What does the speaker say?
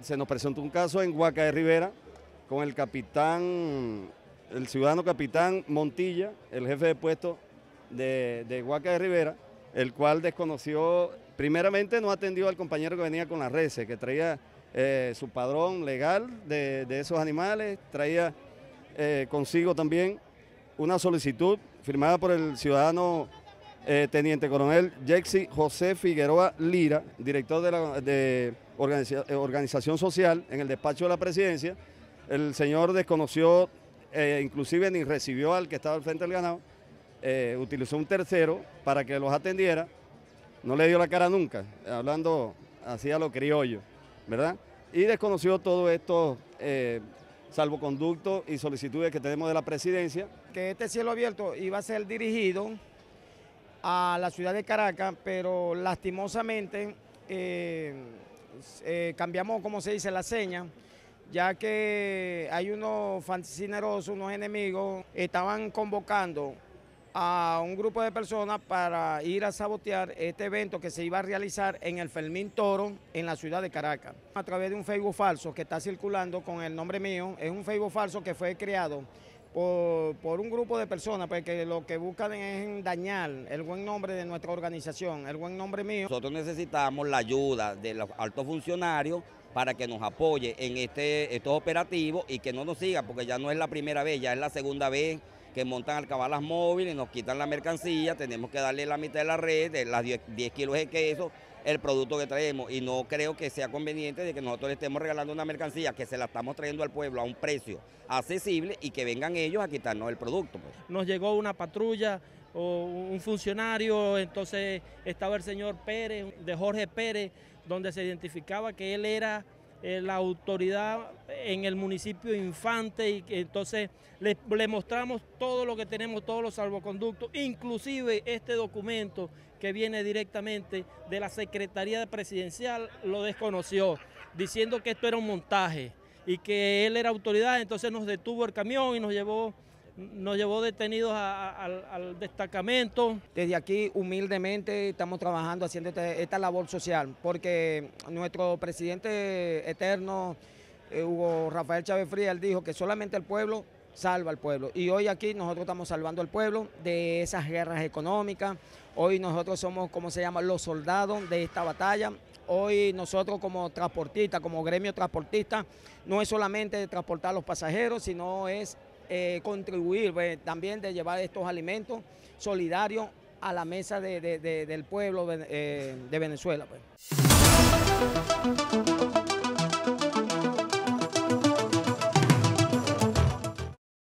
se nos presentó un caso en Guaca de Rivera con el capitán, el ciudadano capitán Montilla, el jefe de puesto de Guaca de Rivera, el cual desconoció, primeramente no atendió al compañero que venía con las reses, que traía su padrón legal de esos animales, traía consigo también una solicitud firmada por el ciudadano teniente coronel Jexy José Figueroa Lira, director de organización social en el despacho de la presidencia. El señor desconoció, inclusive ni recibió al que estaba al frente del ganado, utilizó un tercero para que los atendiera, no le dio la cara nunca, hablando así a lo criollo, ¿verdad? Y desconoció todo esto, salvoconductos y solicitudes que tenemos de la presidencia. Que este cielo abierto iba a ser dirigido a la ciudad de Caracas, pero lastimosamente cambiamos, como se dice, la seña, ya que hay unos fascinerosos, unos enemigos, estaban convocando a un grupo de personas para ir a sabotear este evento que se iba a realizar en el Fermín Toro, en la ciudad de Caracas. A través de un Facebook falso que está circulando con el nombre mío, es un Facebook falso que fue creado por un grupo de personas, porque lo que buscan es dañar el buen nombre de nuestra organización, el buen nombre mío. Nosotros necesitamos la ayuda de los altos funcionarios para que nos apoye en estos operativos y que no nos sigan, porque ya no es la primera vez, ya es la segunda vez que montan alcabalas móviles, nos quitan la mercancía, tenemos que darle la mitad de la red, de las 10 kilos de queso, el producto que traemos, y no creo que sea conveniente de que nosotros le estemos regalando una mercancía que se la estamos trayendo al pueblo a un precio accesible y que vengan ellos a quitarnos el producto. Pues. Nos llegó una patrulla o un funcionario, entonces estaba el señor Pérez, de Jorge Pérez, donde se identificaba que él era la autoridad en el municipio de Infante, y que entonces le mostramos todo lo que tenemos, todos los salvoconductos, inclusive este documento que viene directamente de la Secretaría Presidencial, lo desconoció, diciendo que esto era un montaje y que él era autoridad. Entonces nos detuvo el camión y nos llevó detenidos al destacamento. Desde aquí, humildemente, estamos trabajando, haciendo esta labor social, porque nuestro presidente eterno, Hugo Rafael Chávez Frías, dijo que solamente el pueblo salva al pueblo. Y hoy aquí nosotros estamos salvando al pueblo de esas guerras económicas. Hoy nosotros somos, como se llama, los soldados de esta batalla. Hoy nosotros como transportistas, como gremio transportista, no es solamente transportar los pasajeros, sino es contribuir también de llevar estos alimentos solidarios a la mesa del pueblo de Venezuela. Pues.